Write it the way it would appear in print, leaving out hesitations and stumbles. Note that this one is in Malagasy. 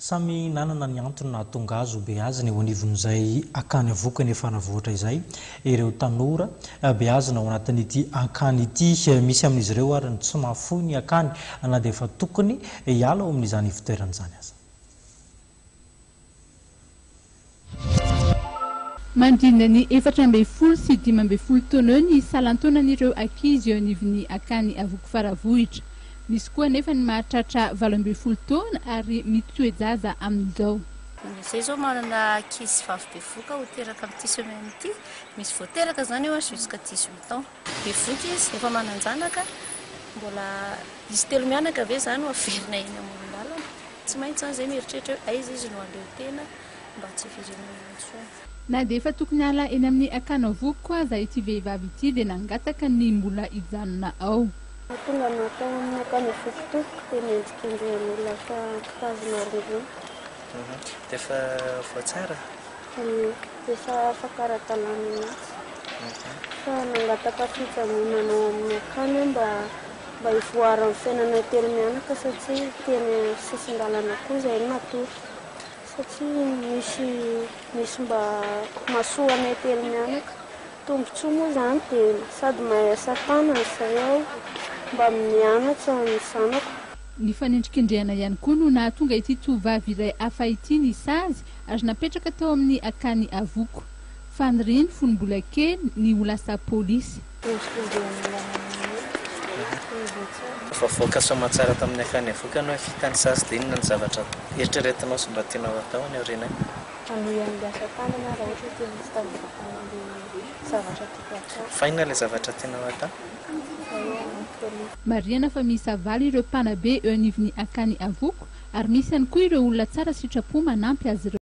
Samy nanana ny antony nahatonga azy ho beazina eo anivon'izay akany avokany efa navoatra izay ireo tanora beazina ao anatin'ity akany ity misy amin'izy ireo ary ny tsy mahafoy ny akany na dia efa tokony hiala ao amin'izany fitoeran'izany aza. Mandrindra ny 4 sy 15 taona eo ny salantaonan'ireo ankizy eo anivon'ny akany avoko faravohitra. Misy koa nefa ny mahatratra 12 taona ary mitoejaza amin'izao. Izay zao manana ankizy vavy bevoka ho teraka amin'ity semaine ity, misy vao teraka zany eo jusqu'à 18 ans. Bevoka izy efa mananjanaka, mbola izy telo mianaka ve zany averina eny amoron-dalana. Tsy maintsy zany zay mieritreritra hoe aiza izy no aleo tena mba tsy hivirinana intsony. Na dia efa tokony ala eny amin'ny akany avoko aza ity vehivavy ity dia nangataka ny mbola hijanona ao. Tonga natao amin'ny akany avoko tompoko dia mendrika indroan'olona fa tazona rongony. Dia efa voatsara? Dia efa afaka ara-dalàna mihitsy. Fa nangataka fitsamonana ao amin'ny akany mba hivoaran'ny fiainana telo mianaka satria tena sisin-dalàna koa izay natory. Satria misy mba mahasoa telo mianaka. Tombontsoa moa zany dia sady mahay asa tanana izay mba mianatra ny zanako. Ny fanendrikendrehana ihany koa no nahatonga ity tovovavy iray hafa ity ny sazy ary napetraka tao amin'ny akany avoko. Faniriny fony mbola kely ny ho lasa pôlisy. Voaka soamantsara tamin'ny akany avoka ianao fitany sazy dia inona ny zavatra eritreretinao sy mba tianao atao any aoriana? Anohan'ny asa tanana raha ohatra dia misy zavatra tiako atao. Fa inona ilay zavatra tianao atao? Mariana fa misy avaly ireo mpanabe eo anivon'ny akany avoko ary misy ihany koa ireo olona tsara sitrapo manampy azy ireo.